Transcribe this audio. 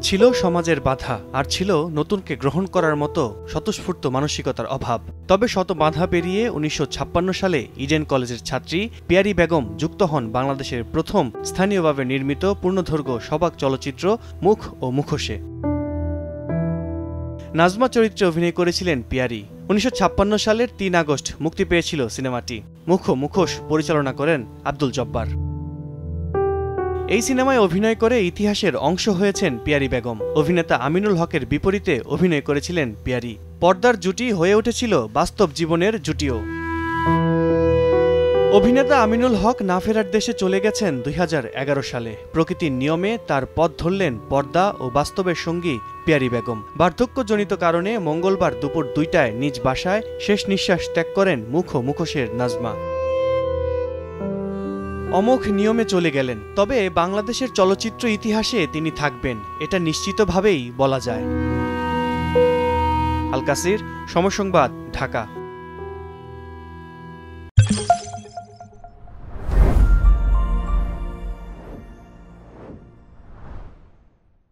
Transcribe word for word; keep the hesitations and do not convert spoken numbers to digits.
ছিল সমাজের বাধা, আর ছিল নতুনকে গ্রহণ করার মতো স্বতঃস্ফূর্ত মানসিকতার অভাব। তবে শত বাধা পেরিয়ে উনিশশো ছাপ্পান্ন সালে ইডেন কলেজের ছাত্রী পিয়ারি বেগম যুক্ত হন বাংলাদেশের প্রথম স্থানীয়ভাবে নির্মিত পূর্ণদৈর্ঘ্য সবাক চলচ্চিত্র মুখ ও মুখোশে। নাজমা চরিত্রে অভিনয় করেছিলেন পিয়ারি। উনিশশো ছাপ্পান্ন সালের তিন আগস্ট মুক্তি পেয়েছিল সিনেমাটি। মুখ ও মুখোশ পরিচালনা করেন আব্দুল জব্বার। এই সিনেমায় অভিনয় করে ইতিহাসের অংশ হয়েছেন পিয়ারি বেগম। অভিনেতা আমিনুল হকের বিপরীতে অভিনয় করেছিলেন পিয়ারি। পর্দার জুটি হয়ে উঠেছিল বাস্তব জীবনের জুটিও। অভিনেতা আমিনুল হক না ফেরার দেশে চলে গেছেন দুই হাজার এগারো সালে। প্রকৃতির নিয়মে তার পথ ধরলেন পর্দা ও বাস্তবের সঙ্গী পিয়ারি বেগম। বার্ধক্যজনিত কারণে মঙ্গলবার দুপুর দুইটায় নিজ বাসায় শেষ নিঃশ্বাস ত্যাগ করেন মুখ ও মুখোশের নাজমা। অমোঘ নিয়মে চলে গেলেন। তবে বাংলাদেশের চলচ্চিত্র ইতিহাসে তিনি থাকবেন, এটা নিশ্চিতভাবেই বলা যায়। আল কাসির, সময় সংবাদ, ঢাকা।